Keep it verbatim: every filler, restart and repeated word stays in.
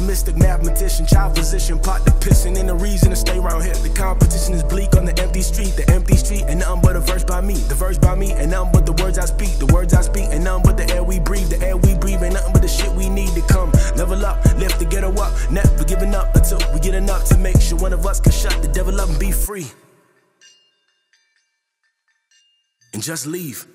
Optimistic mathematician, child physician, pot the pissing, and the reason to stay around here. The competition is bleak on the empty street, the empty street, and nothing but a verse by me. The verse by me, and nothing but the words I speak. The words I speak, and nothing but the air we breathe. The air we breathe, and nothing but the shit we need to come. Level up, lift the ghetto up, never giving up until we get enough to make sure one of us can shut the devil up and be free. And just leave.